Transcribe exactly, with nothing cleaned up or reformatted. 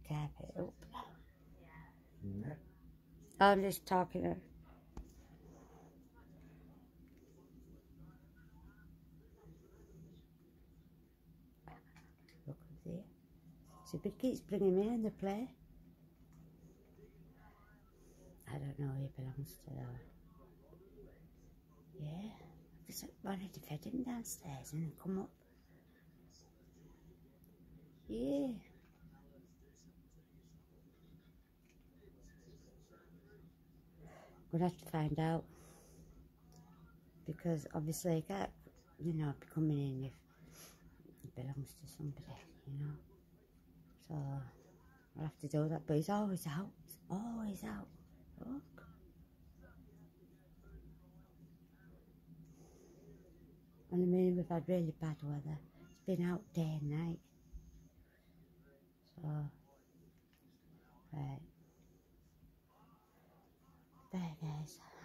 carpet up. No. I'm just talking to look up there. See, but it keeps bringing me in the play. I don't know who he belongs to though. Yeah. I just wanted to fed him downstairs and come up. Yeah. We'll have to find out. Because obviously he can't, you know, be coming in if it belongs to somebody, you know. So I'll have to do that. But he's always out. He's always out. Look. And I mean, we've had really bad weather. It's been out day and night. So, right. Bye guys.